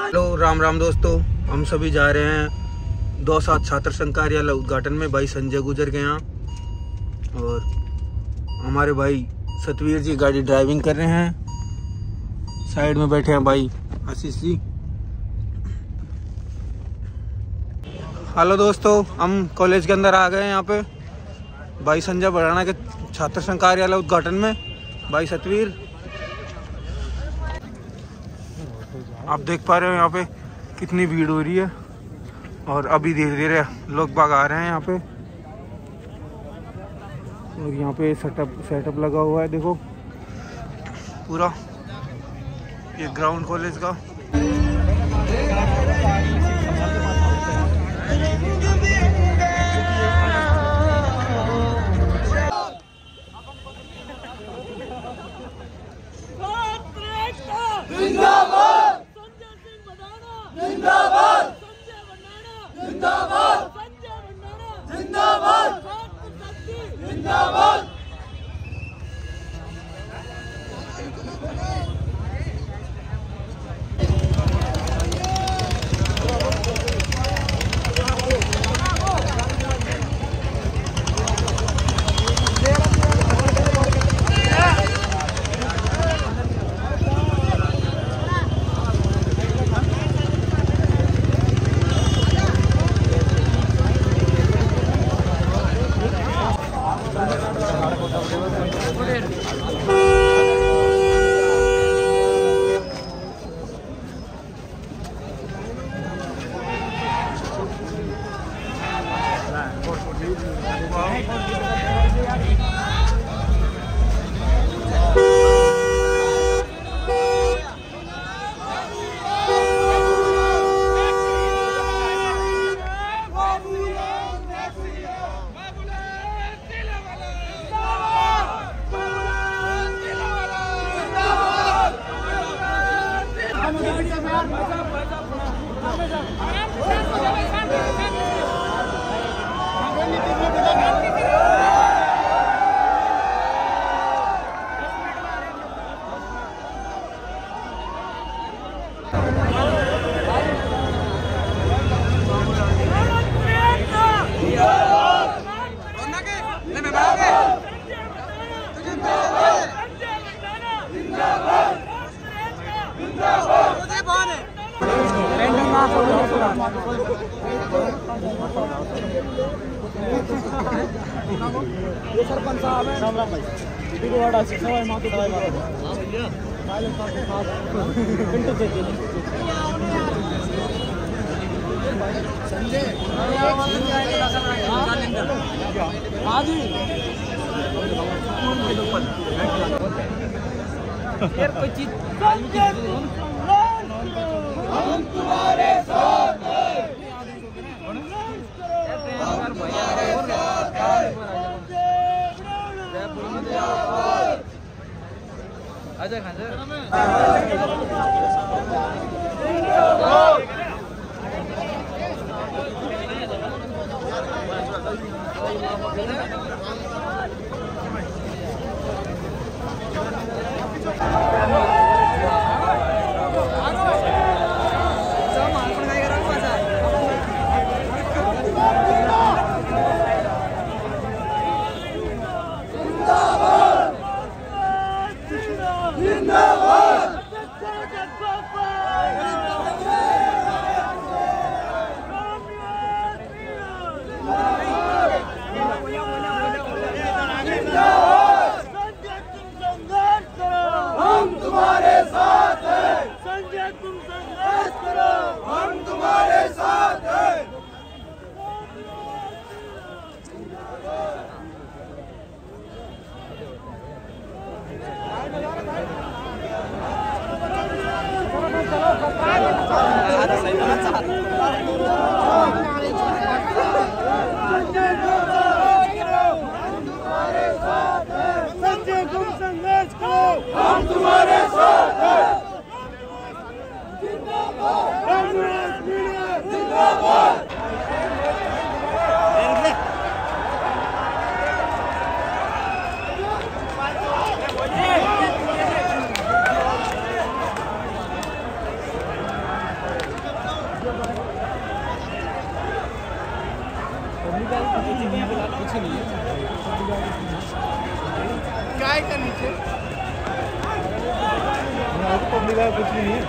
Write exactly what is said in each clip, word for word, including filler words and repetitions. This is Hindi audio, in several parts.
हेलो राम राम दोस्तों, हम सभी जा रहे हैं दो सात छात्र संघ कार्यालय उद्घाटन में। भाई संजय गुजर के यहाँ और हमारे भाई सतवीर जी गाड़ी ड्राइविंग कर रहे हैं। साइड में बैठे हैं भाई आशीष जी। हेलो दोस्तों, हम कॉलेज के अंदर आ गए हैं। यहाँ पे भाई संजय बराना के छात्र संघ कार्यालय उद्घाटन में भाई सतवीर, आप देख पा रहे हो यहाँ पे कितनी भीड़ हो रही है और अभी धीरे धीरे लोग बाग आ रहे हैं यहाँ पे। और यहाँ पे सेटअप सेटअप लगा हुआ है, देखो पूरा ये ग्राउंड कॉलेज का। ये सरपंच साहब है राम राम भाई दीदी वाड़ा से सवाई मां तो दवाई मारो मालूम का साथ पिंटू से संजय हां जी यार कोई चीज हम तुम्हारे साथ हैं, आजा खाजा हम तुम्हारे साथ हैं। जिंदाबाद। आएगा नीचे तो मिला कुछ नहीं है।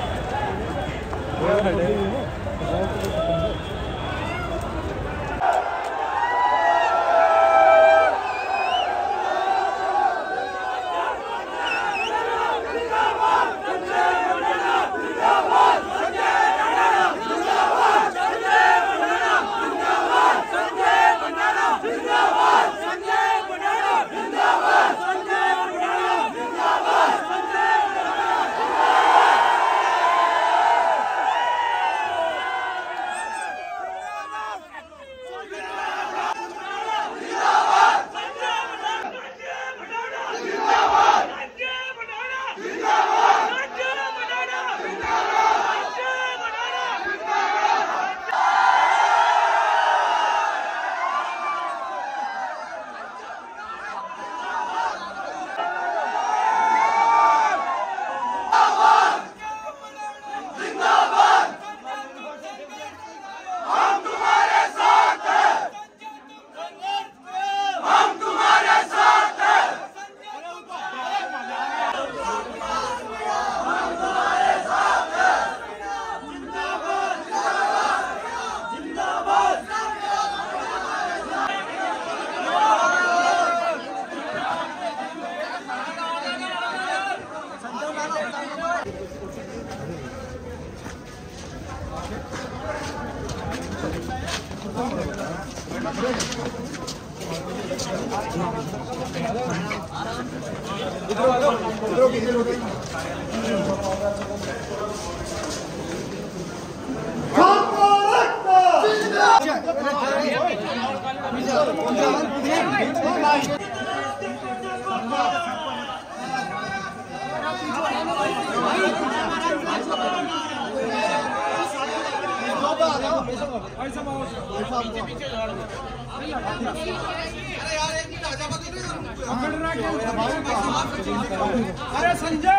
अरे संजय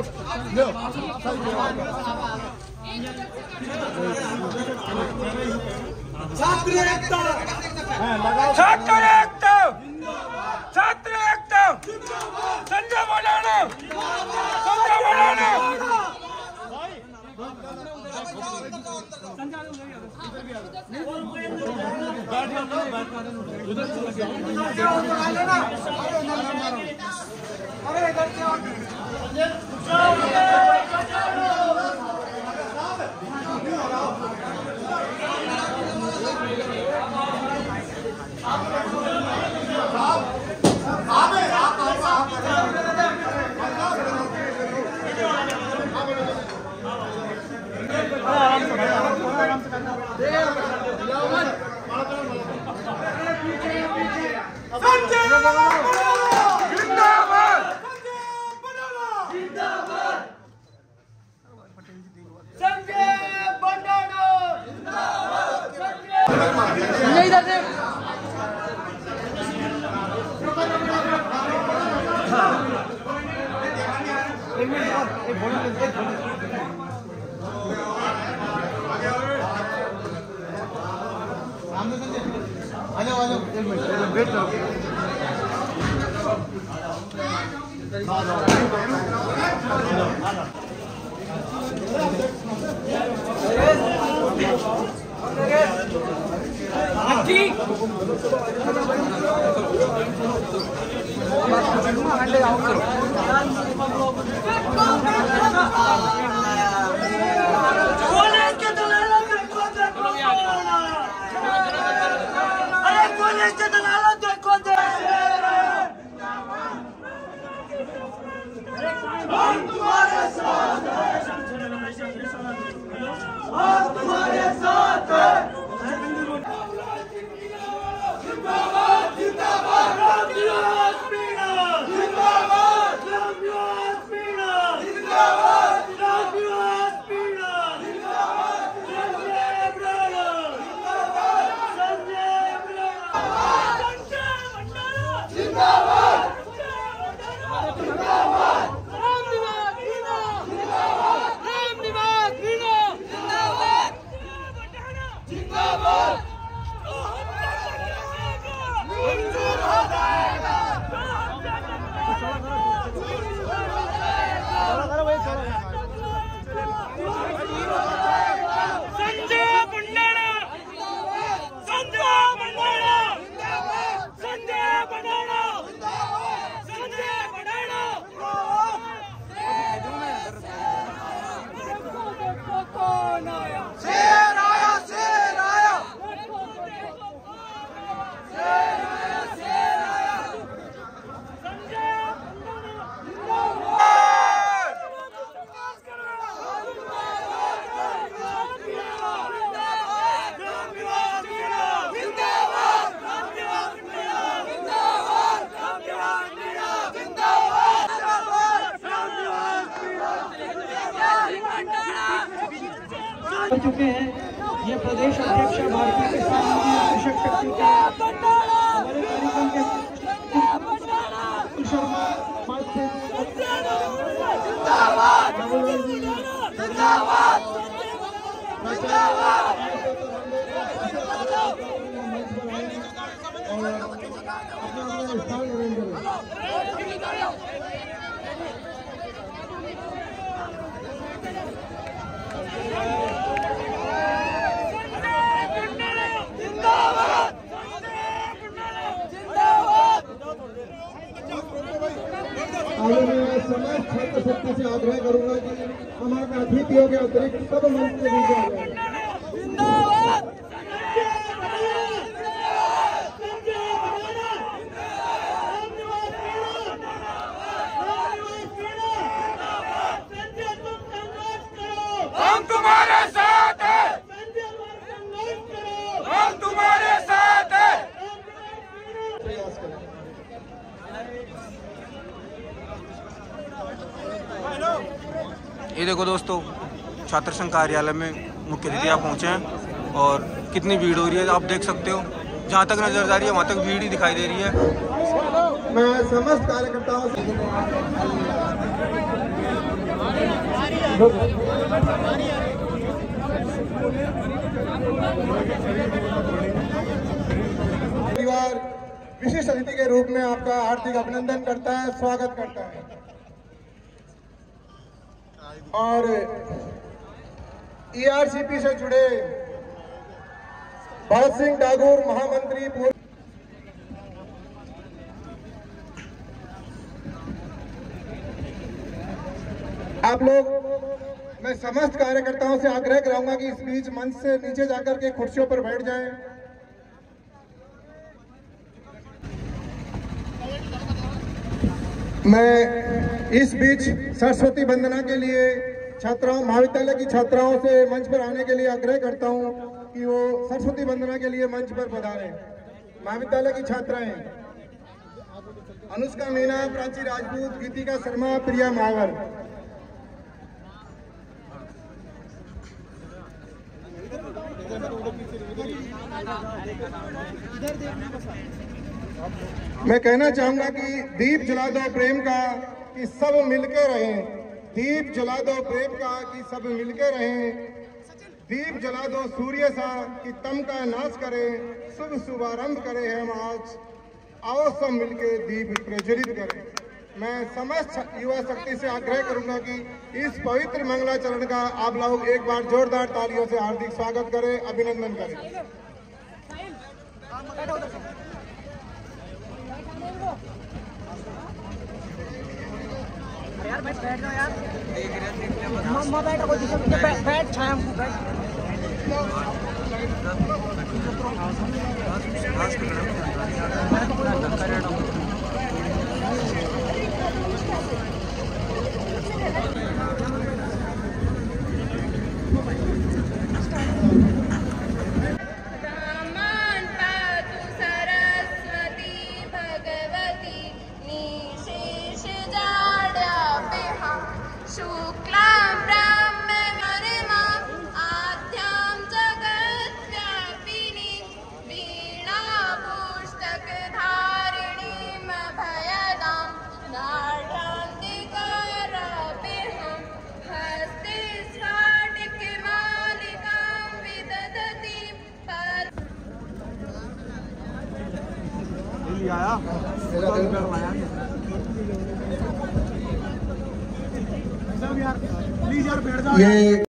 छात्र एकता छात्र एकता छात्र एकता संजय बनाना संजय बनाना अरे इधर कर चुके हैं। ये प्रदेश अध्यक्ष भारतीय किसान यूनियन कृषक शक्ति के हमारे कार्यक्रम के शर्मा समाज छात्र शक्ति से आग्रह करूंगा कि हमारे अतिथियों के अतिरिक्त सब मंच से दीजिए। हम तुम्हारे साथ हैं, हम तुम्हारे साथ हैं। ये देखो दोस्तों, छात्र संघ कार्यालय में मुख्य अतिथि पहुँचे हैं और कितनी भीड़ हो रही है आप देख सकते हो। जहाँ तक नजर जा रही है वहाँ तक भीड़ ही दिखाई दे रही है। मैं समस्त कार्यकर्ताओं से परिवार विशिष्ट अतिथि के रूप में आपका हार्दिक अभिनंदन करता है, स्वागत करता है। और ईआरसीपी से जुड़े भरत सिंह ठाकुर महामंत्री पूर्व आप लोग, मैं समस्त कार्यकर्ताओं से आग्रह कराऊंगा कि इस बीच मंच से नीचे जाकर के कुर्सियों पर बैठ जाएं। मैं इस बीच सरस्वती वंदना के लिए छात्राओं महाविद्यालय की छात्राओं से मंच पर आने के लिए आग्रह करता हूं कि वो सरस्वती वंदना के लिए मंच पर पधारें। महाविद्यालय की छात्राएं अनुष्का मीना, प्राची राजपूत, गीतिका शर्मा, प्रिया मावर। मैं कहना चाहूंगा कि दीप जला दो प्रेम का कि सब मिलके रहें, दीप जला दो प्रेम का कि सब मिलके रहें, दीप जला दो सूर्य सा कि तम का नाश करें, शुभ शुभारंभ करें हम आज, आओ सब मिलके दीप प्रज्वलित करें। मैं समस्त युवा शक्ति से आग्रह करूंगा कि इस पवित्र मंगलाचरण का आप लोग एक बार जोरदार तालियों से हार्दिक स्वागत करें, अभिनंदन करें। यार बैठ बैठ जाओ यार, मम्मा बैठ कोई दिक्कत नहीं, बैठ बैठ छाया हमको बैठ। आया प्लीज यार बैठ जाओ।